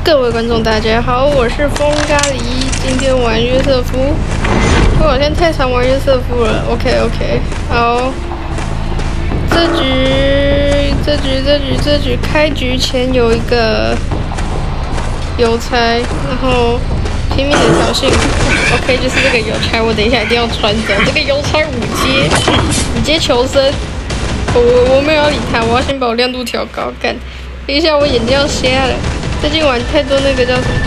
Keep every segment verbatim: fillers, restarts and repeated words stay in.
各位观众，大家好，我是风咖喱，今天玩约瑟夫。我好像太常玩约瑟夫了。OK OK， 好。这局这局这局这局开局前有一个邮差，然后拼命的挑衅。OK， 就是这个邮差，我等一下一定要穿走。这个邮差五阶，五阶求生。我我我没有要理他，我要先把我亮度调高。干，等一下我眼睛要瞎了。最近玩太多那个叫什么？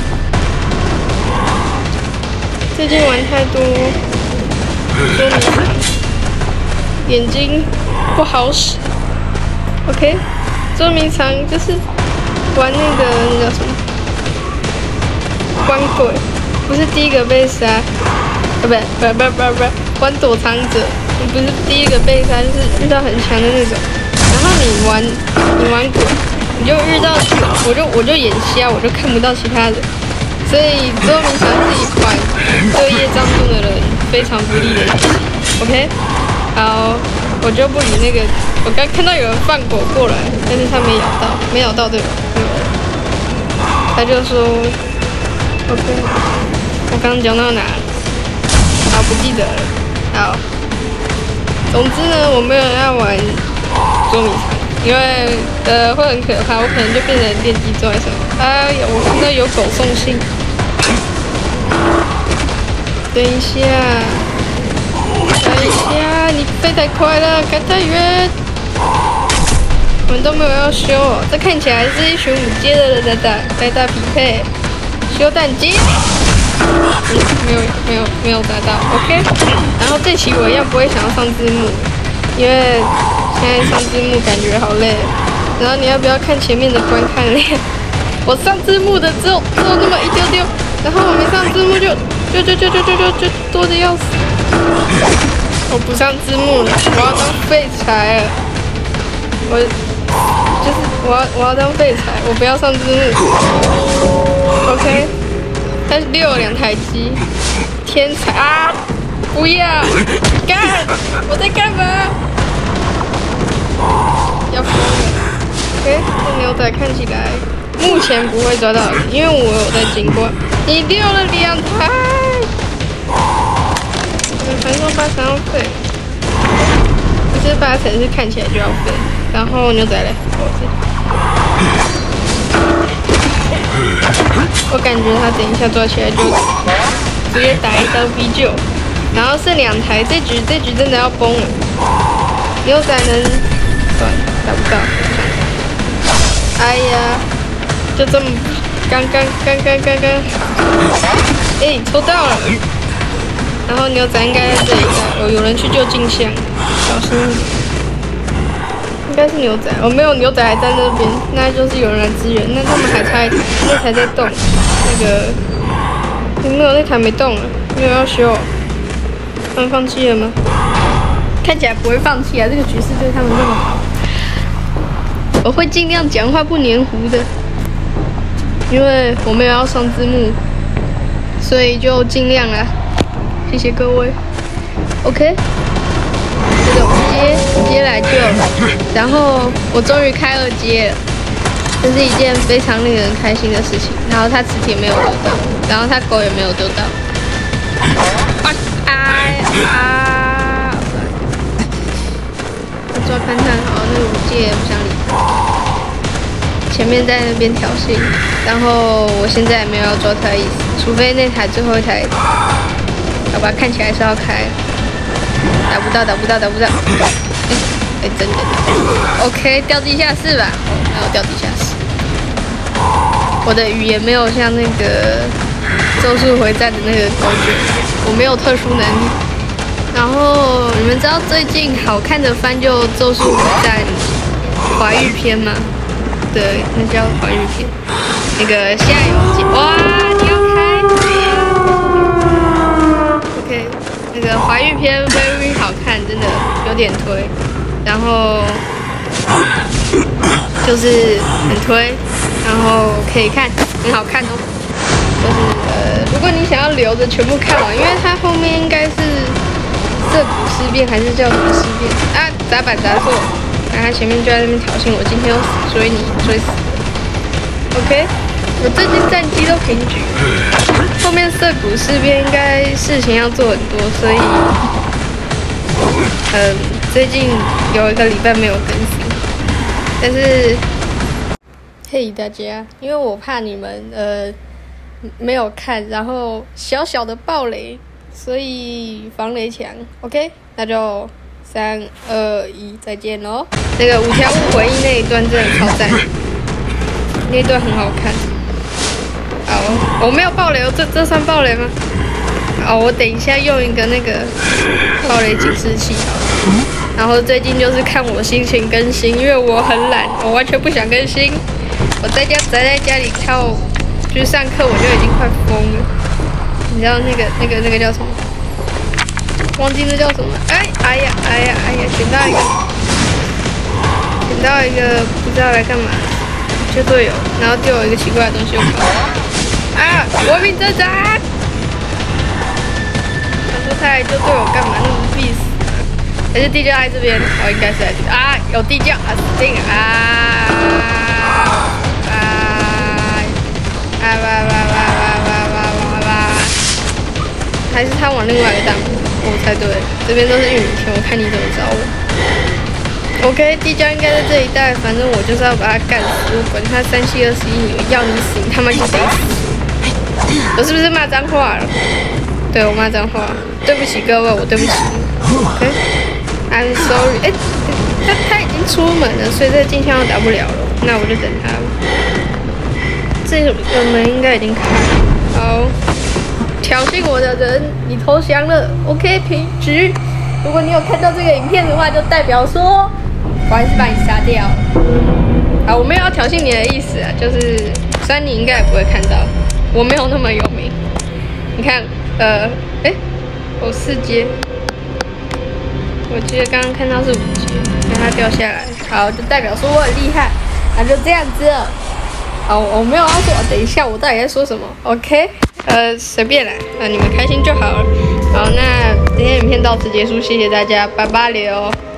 最近玩太多捉迷藏，眼睛不好使。OK， 捉迷藏就是玩那个那叫什么？关鬼，不是第一个被杀，啊不不不不不不，玩躲藏者，你不是第一个被杀，就是遇到很强的那种。然后你玩你玩鬼。你就遇到，我就我就眼瞎，我就看不到其他人，所以捉迷藏是一款对业障重的人非常不利的游戏。OK， 好，我就不理那个。我刚看到有人放狗过来，但是他没咬到，没咬到对吧？对吧？他就说 ，OK， 我刚刚讲到哪？好，不记得了。好，总之呢，我没有要玩捉迷藏。因为呃会很可怕，我可能就变成电击拽什么。哎呀，我看到有狗送信。等一下，等一下，你飞太快了，赶太远。我们都没有要修哦，这看起来是一群五阶的人在打在打匹配。修弹机，嗯，没有没有没有达到 ，OK。然后这期我一样不会想要上字幕，因为。现在上字幕感觉好累，然后你要不要看前面的观看量？我上字幕的只有只有那么一丢丢，然后我没上字幕就就就就就就就就多的要死。我不上字幕了，我要当废柴了。我就是我要我要当废柴，我不要上字幕。OK， 但是溜了两台机，天才啊！不要干！我在干嘛？要疯了 ！OK， 这牛仔看起来目前不会抓到你，因为我有在经过。你溜了两台，传说八成要废，不是八成是看起来就要废。然后牛仔嘞，我感觉他等一下抓起来就直接打一刀逼救。然后剩两台，这局这局真的要崩了。牛仔能。打不到，哎呀，就这么，刚刚刚刚刚刚，哎、欸，抽到了，然后牛仔应该在这里，有有人去救镜像，小心一点，应该是牛仔，我、哦、没有牛仔还在那边，那就是有人来支援，那他们还差一台，那台在动，那个，有没有那台没动了？没有要修，他们放弃了吗？看起来不会放弃啊，这个局势对他们这么好。我会尽量讲话不黏糊的，因为我没有要上字幕，所以就尽量啦。谢谢各位。OK， 这种接接来就，然后我终于开二阶了，这是一件非常令人开心的事情。然后他磁铁没有丢到，然后他狗也没有丢到。啊啊啊！抓勘探好，那个五阶不想理他。前面在那边挑衅，然后我现在也没有要抓他的意思，除非那台最后一台，好吧，看起来是要开，打不到，打不到，打不到。哎、欸欸，真的 ，OK， 掉地下室吧，然后掉地下室。我的语言没有像那个《咒术回战》的那个狗卷，我没有特殊能力。然后你们知道最近好看的番就《咒术回战》怀玉篇吗？对，那叫怀玉篇。那个下游记，哇，你要开 ？OK， 那个怀玉篇 very 好看，真的有点推。然后就是很推，然后可以看，很好看哦。就是呃，如果你想要留着全部看完，因为它后面应该是。涩谷事变还是叫什么事变啊？砸板砸错，然后他前面就在那边挑衅我，今天要死追你，追死了。OK， 我最近战绩都平局，后面涩谷事变应该事情要做很多，所以，嗯，最近有一个礼拜没有更新，但是，嘿大家，因为我怕你们呃没有看，然后小小的爆雷，所以防雷墙 ，OK， 那就三二一，再见喽。那个五条悟回忆那一段真的超赞，那一段很好看。好，我没有爆雷哦，这这算爆雷吗？好，我等一下用一个那个爆雷警示器好了。然后最近就是看我心情更新，因为我很懒，我完全不想更新。我在家宅在家里跳，就是上课我就已经快疯了。你知道那个那个那个叫什么？忘记那叫什么？哎哎呀哎呀哎呀，捡到一个，捡到一个不知道来干嘛，就队友，然后丢我一个奇怪的东西就跑了。啊！亡命挣扎！想说他来就对我干嘛？那么必死啊！还是地窖在这边？哦，应该是在这边啊！有地窖啊！死定了啊！啊！啊！哇哇哇哇哇哇哇哇！还是他往另外一个大门？我猜对，这边都是玉米田，我看你怎么找我。OK， 地窖应该在这一带，反正我就是要把他干死，我管他三七二十一，你要你死，你他妈就得死！我是不是骂脏话了？对，我骂脏话，对不起各位，我对不起。OK，I'm sorry。哎，他他已经出门了，所以这个镜像又打不了了，那我就等他。这个门应该已经开了。好，挑衅我的人，你投降了。OK， 平局。如果你有看到这个影片的话，就代表说我还是把你杀掉。好，我没有要挑衅你的意思啊，就是虽然你应该也不会看到。我没有那么有名，你看，呃，哎，我四阶，我记得刚刚看到是五阶，让它掉下来，好，就代表说我很厉害，那就这样子了。好，我没有要说，等一下我到底在说什么 ？OK， 呃，随便啦，呃，你们开心就好了。好，那今天影片到此结束，谢谢大家，拜拜了哦。